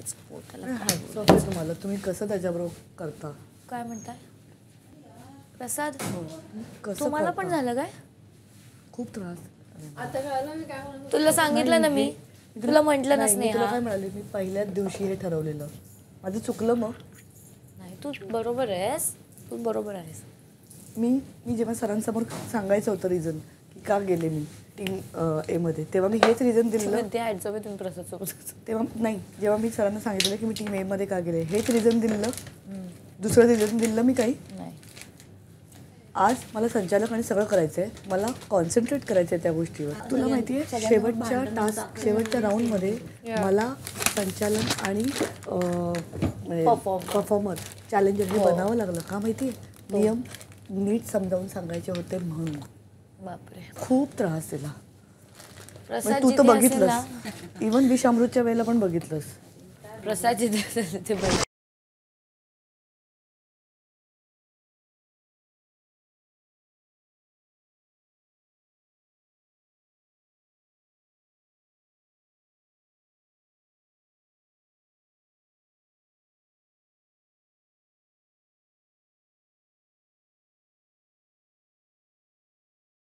आहेच पोटाला. Hats off आहे तुम्हाला. तुम्ही कसं त्याच्याबरोबर करता? काय म्हणताय प्रसाद? कसं तुम्हाला करता? पण झालं काय? खूप त्रास. आता कळलं मी काय म्हणत तुला सांगितलं ना मी. तुला म्हटलं ना नाही, मी तुला स्नेहा. काय म्हणाले, मी पहिल्याच दिवशी हे ठरवलेलं. माझं चुकलं मग. नाही तू बरोबर आहेस, तू बरोबर आहेस. मी जेव्हा सरांसमोर सांगायचं होतं रिझन की का गेले मी टीम एमध्ये, तेव्हा मी हेच रिझन दिलं. ते ॲडचं मी तुम्ही प्रसाद सोबत. तेव्हा नाही, जेव्हा मी सरांना सांगितलं की मी टीम एमध्ये का गेले, हेच रिझन दिलं. दुसरं रिझन दिलं मी काही नाही. आज मला संचालक आणि सगळं करायचं आहे, मला कॉन्सन्ट्रेट करायचं आहे त्या गोष्टीवर. तुला माहिती आहे शेवटच्या टास्क, शेवटच्या राऊंडमध्ये मला संचालन आणि परफॉर्मर चॅलेंजर हे बनावं लागलं. का माहिती आहे? नियम नीट समजावून सांगायचे होते म्हणून. बापरे. खूप त्रास दिला. प्रसाद तू तर जिथे असेल बघितलंस, इव्हन विष अमृतच्या वेळेला पण बघितलंस. प्रसाद जिथे असेल ते